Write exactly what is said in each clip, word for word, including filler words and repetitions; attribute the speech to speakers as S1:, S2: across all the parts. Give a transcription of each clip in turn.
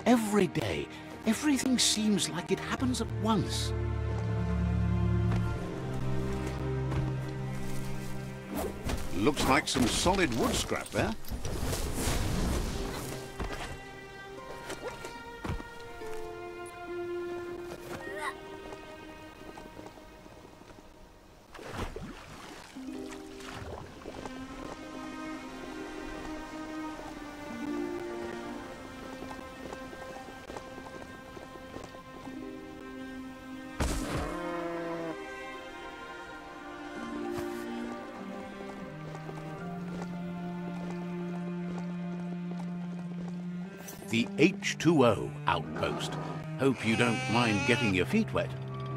S1: Every day, everything seems like it happens at once. Looks like some solid wood scrap there. The H two O outpost. Hope you don't mind getting your feet wet.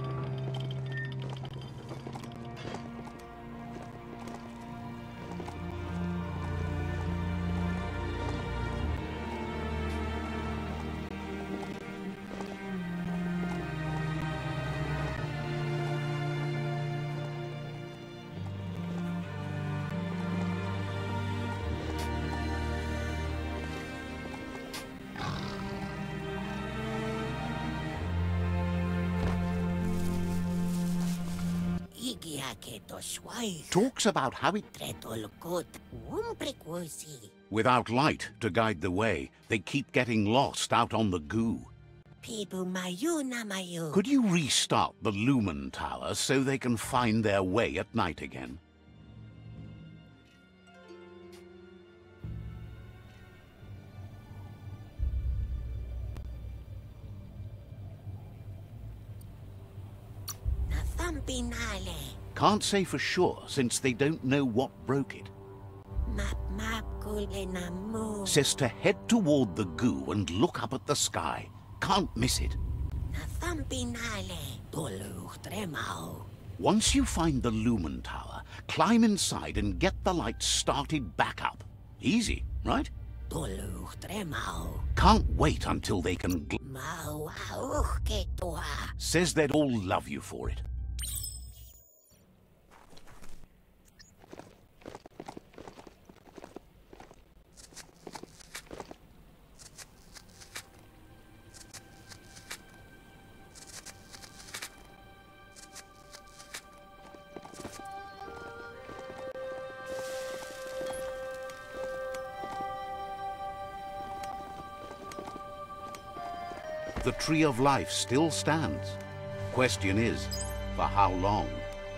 S1: Talks about how it... Without light to guide the way, they keep getting lost out on the goo. Could you restart the Lumen Tower so they can find their way at night again? Can't say for sure, since they don't know what broke it. Says to head toward the goo and look up at the sky. Can't miss it. Once you find the Lumen Tower, climb inside and get the lights started back up. Easy, right? Can't wait until they can... Says they'd all love you for it. The Tree of Life still stands. Question is, for how long?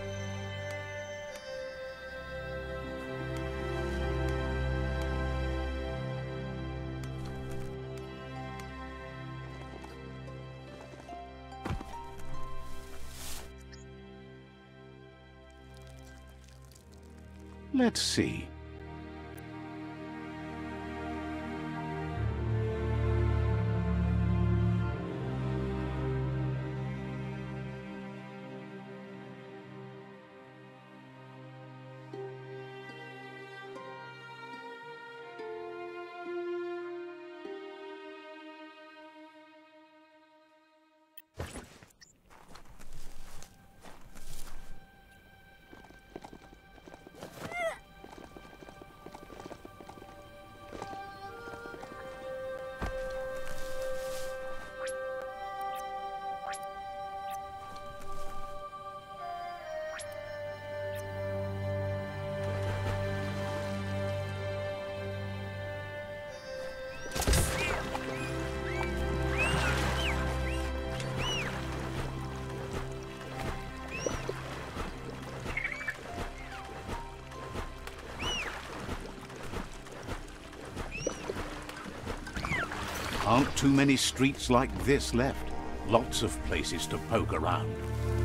S1: Let's see. Aren't too many streets like this left. Lots of places to poke around.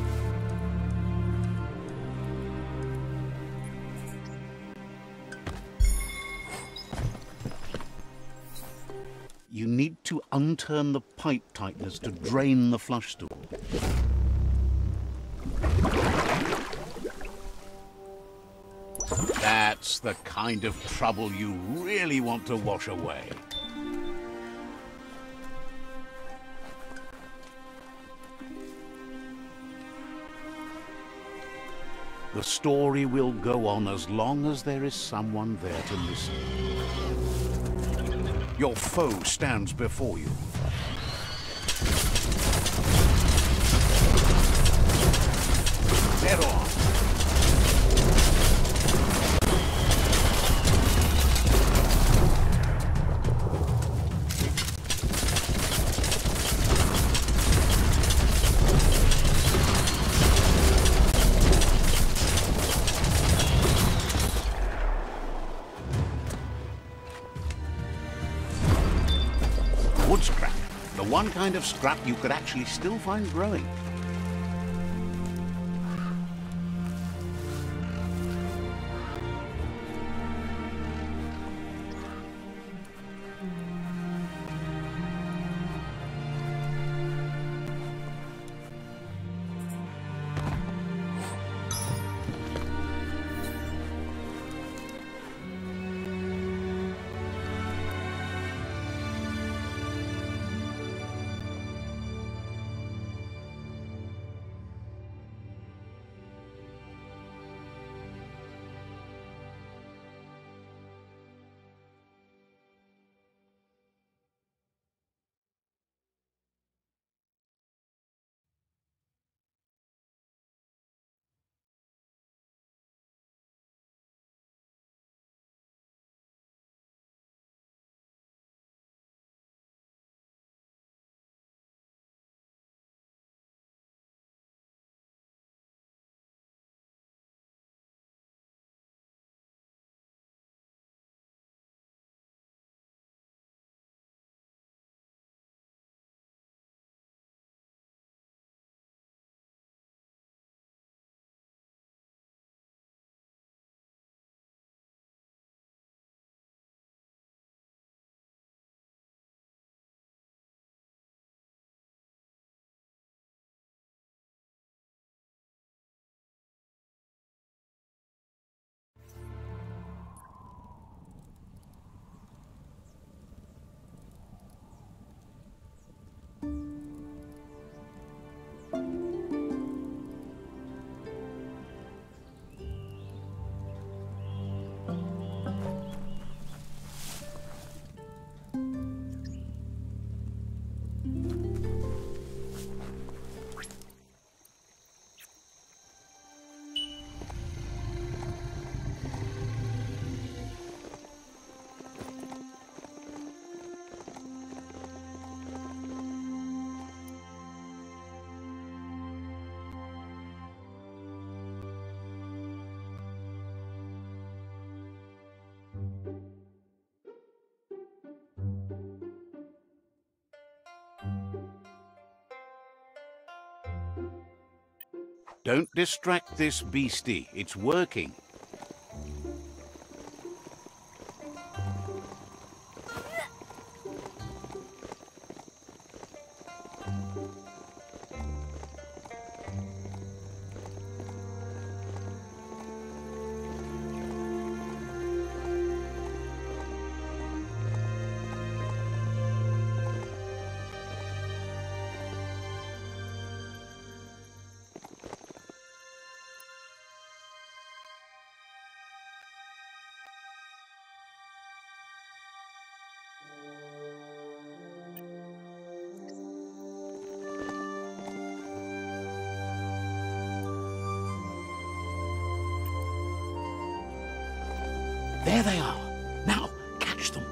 S1: You need to unturn the pipe tighteners to drain the flush stool. That's the kind of trouble you really want to wash away. The story will go on as long as there is someone there to listen. Your foe stands before you. Head on. Wood scrap. The one kind of scrap you could actually still find growing. Don't distract this beastie. It's working. There they are. Now, catch them.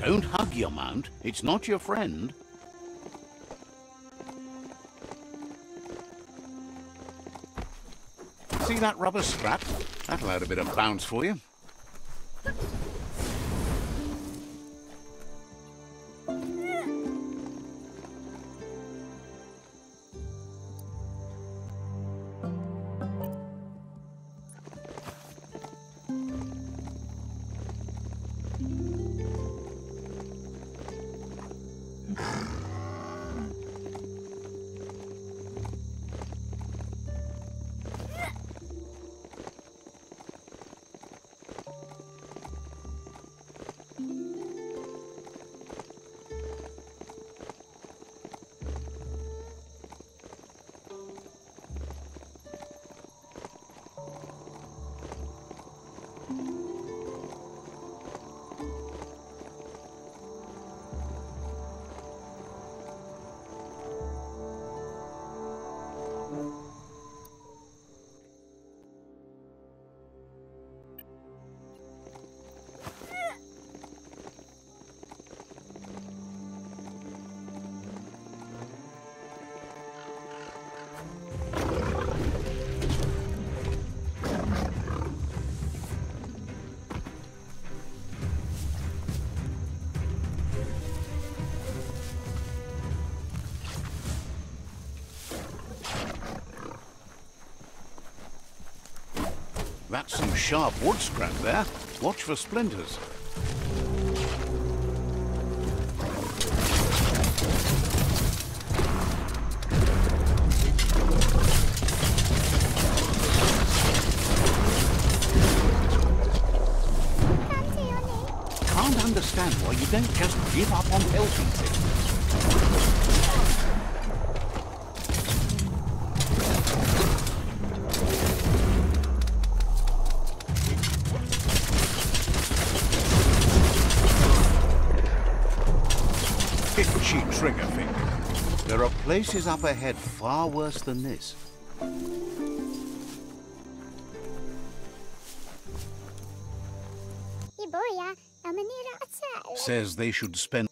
S1: Don't hug your mount. It's not your friend. See that rubber strap? That'll add a bit of bounce for you. That's some sharp wood scrap there. Watch for splinters. Can't understand why you don't just give up on helping things. Itchy trigger finger. There are places up ahead far worse than this. Says they should spend...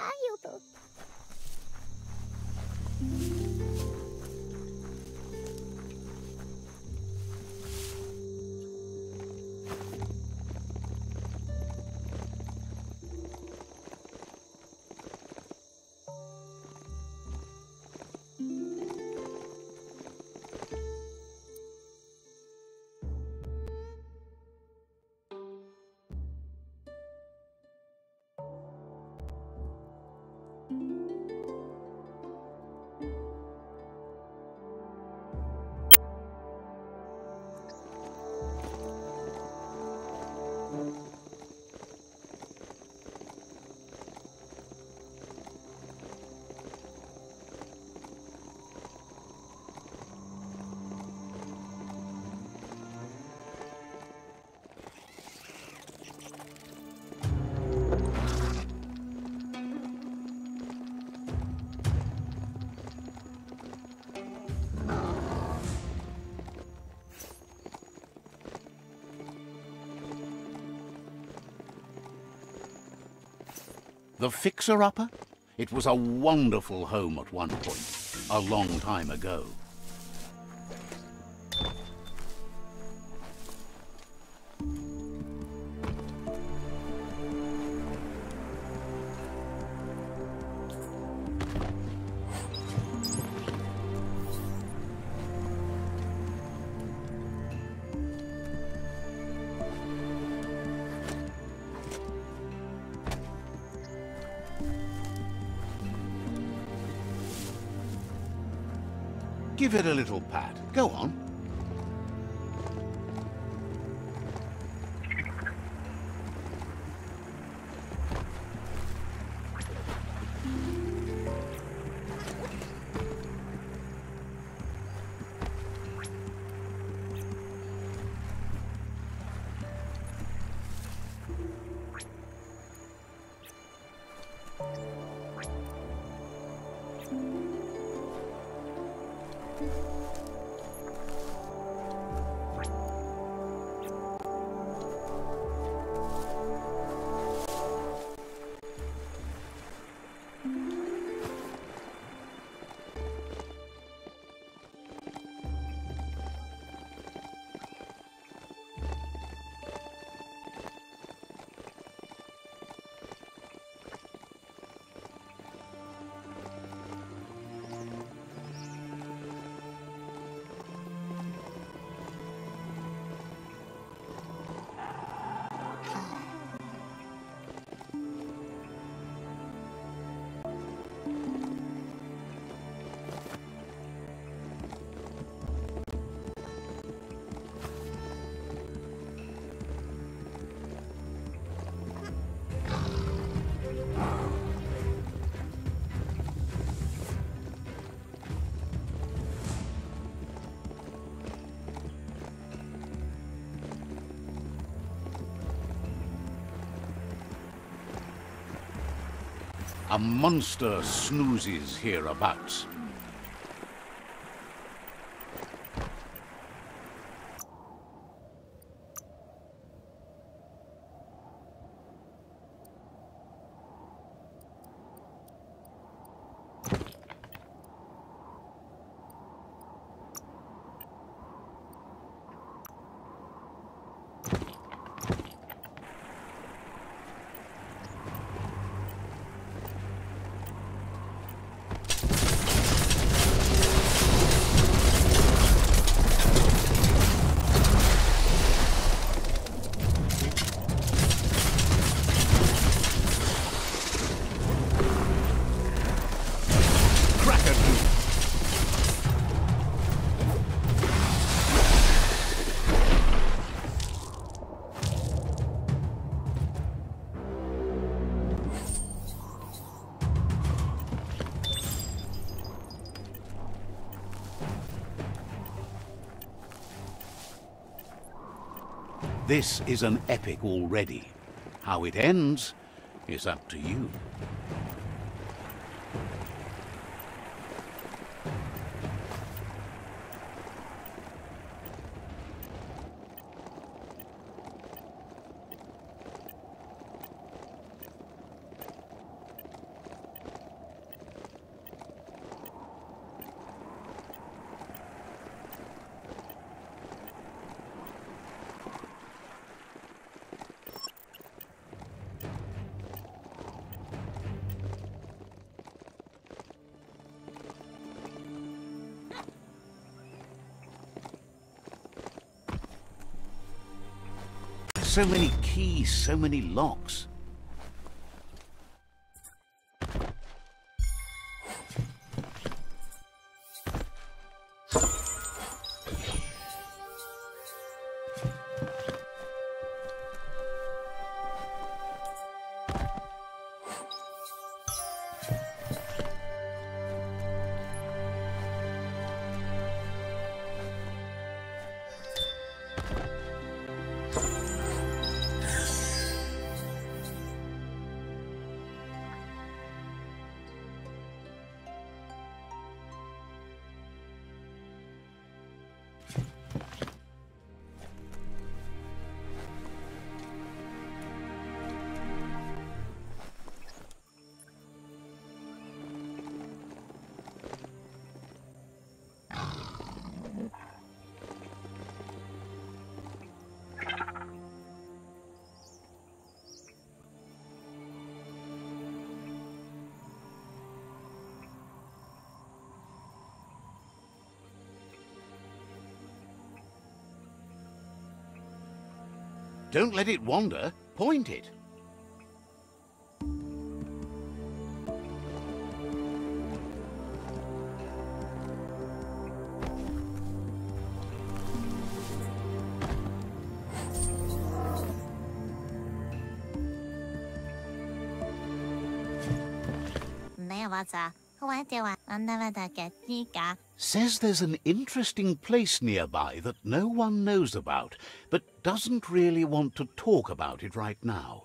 S1: The fixer-upper? It was a wonderful home at one point, a long time ago. Give it a little pat. Go on. A monster snoozes hereabouts. This is an epic already. How it ends is up to you. So many keys, so many locks. Don't let it wander. Point it. Says there's an interesting place nearby that no one knows about, but doesn't really want to talk about it right now.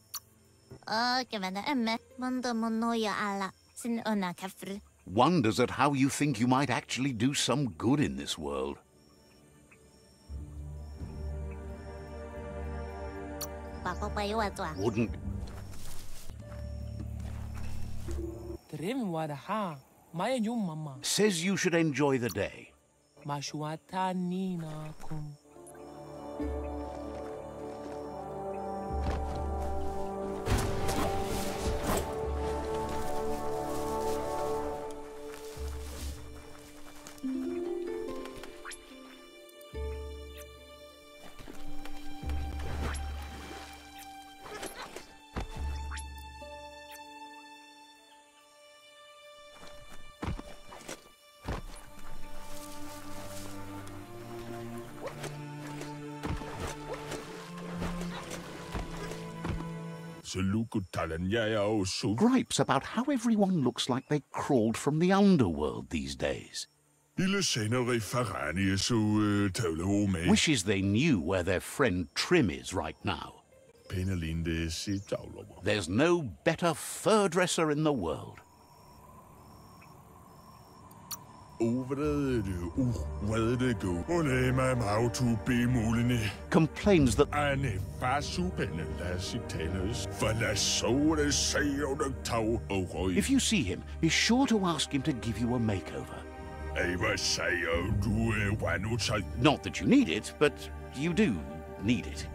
S1: Wonders at how you think you might actually do some good in this world. Wouldn't... Says you should enjoy the day. Gripes about how everyone looks like they crawled from the underworld these days. Wishes they knew where their friend Trim is right now. There's no better fur dresser in the world. Complains that if you see him, be sure to ask him to give you a makeover. Not that you need it, but you do need it.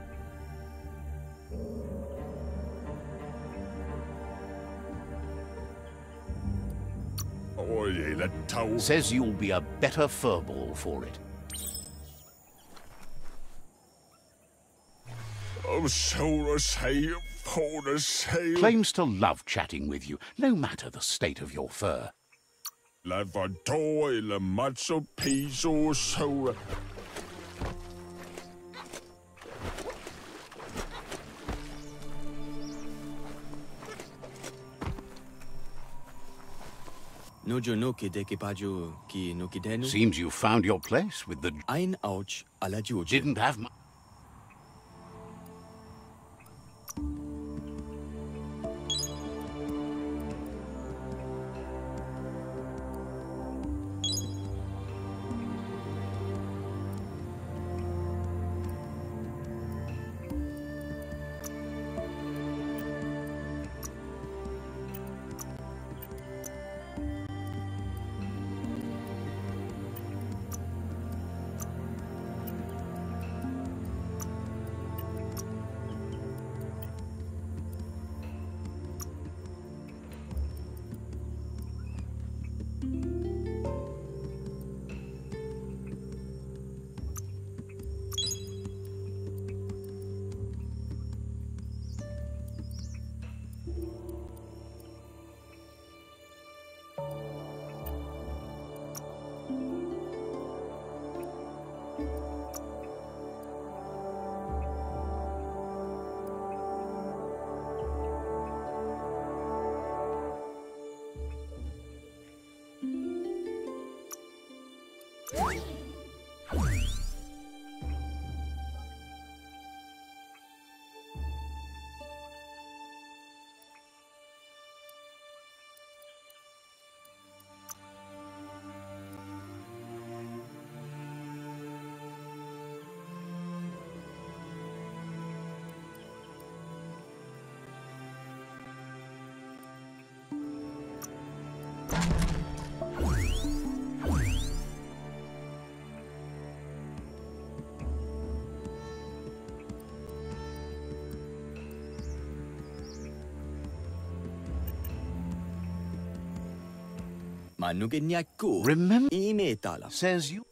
S1: Says you'll be a better furball for it. Claims to love chatting with you, no matter the state of your fur. Seems you found your place with the... Didn't have much. Remember, says you.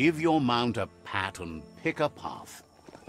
S1: Give your mount a pat and pick a path.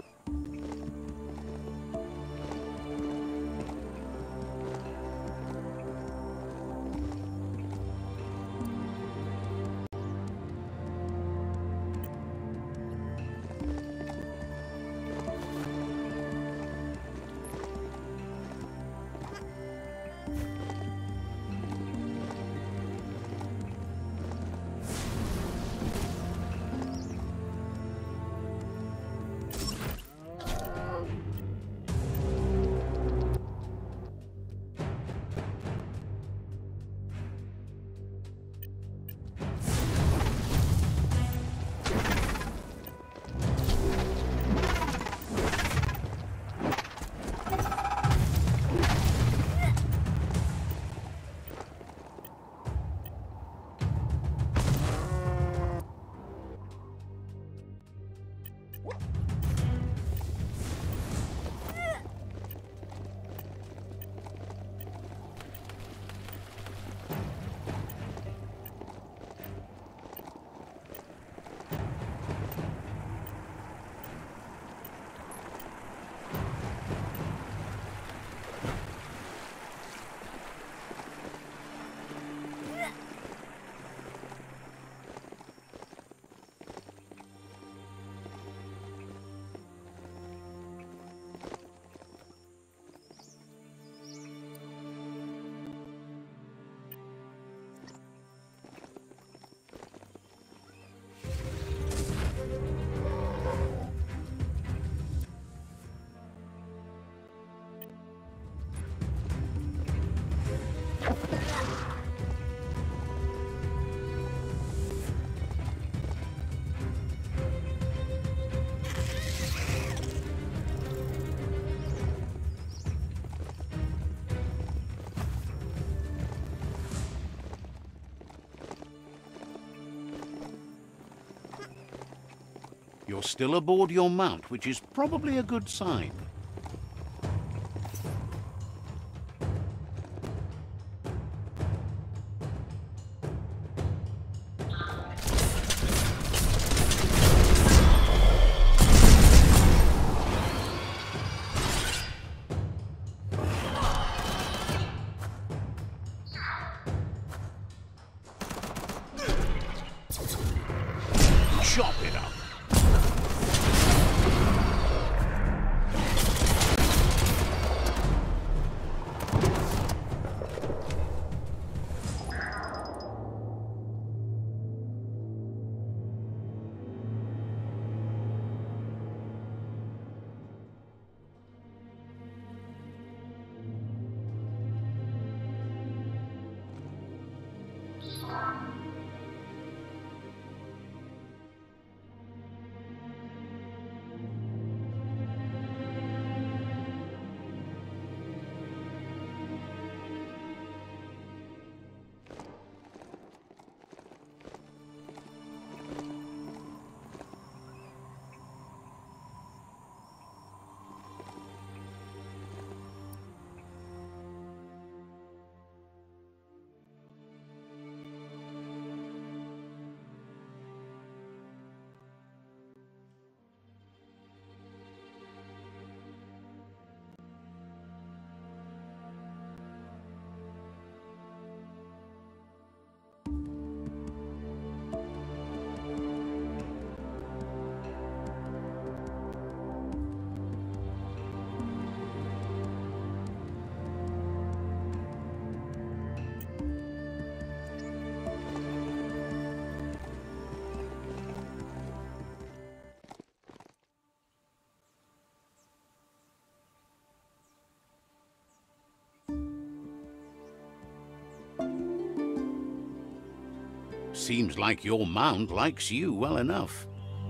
S1: You're still aboard your mount, which is probably a good sign. Chop it up. Seems like your mount likes you well enough.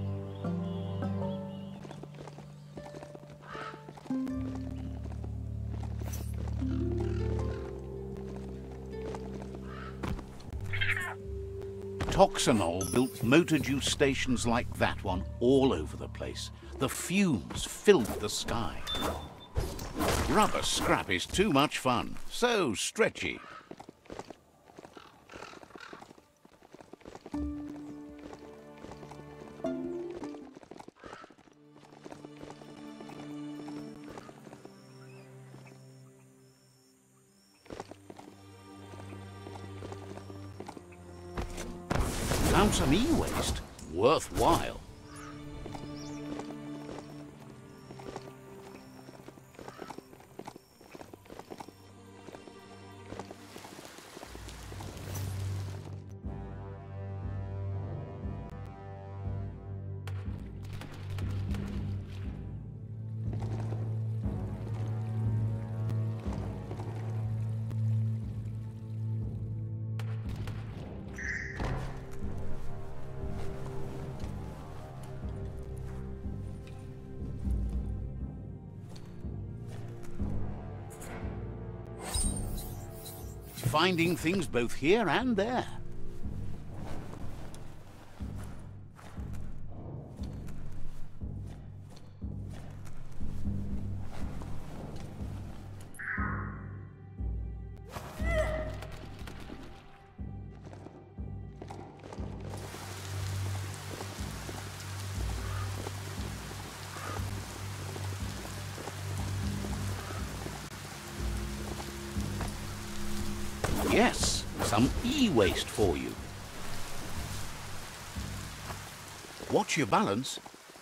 S1: Toxanol built motor juice stations like that one all over the place. The fumes filled the sky. Rubber scrap is too much fun, so stretchy. Found some e-waste. Worthwhile. Finding things both here and there. Yes, some e-waste for you. Watch your balance.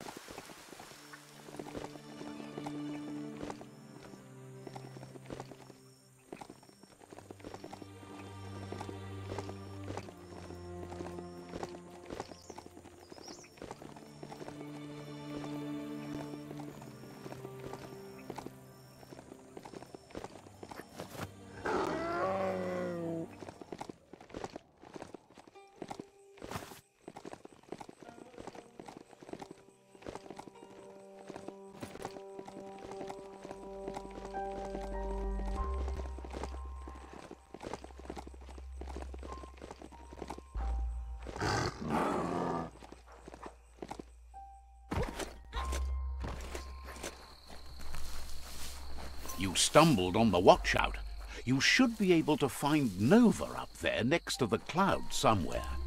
S1: You stumbled on the watchout. You should be able to find Nova up there next to the cloud somewhere.